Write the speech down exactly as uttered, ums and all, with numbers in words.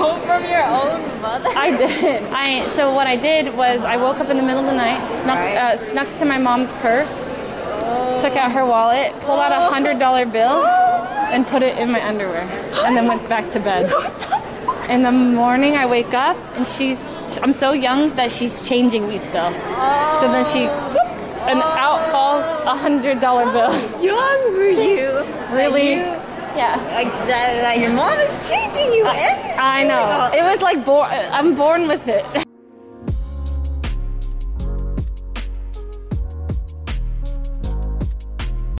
stole from your own mother? I did. I so what I did was I woke up in the middle of the night, snuck Right. uh, snuck to my mom's purse, Oh. took out her wallet, pulled out a hundred dollar bill, and put it in my underwear, and then went back to bed. In the morning, I wake up and she's. I'm so young that she's changing me still. Oh. So then she, and out falls a hundred dollar bill. Young were you? Really? Like you, Yeah. like that, that your mom is changing you. I know. It was like born. I'm born with it.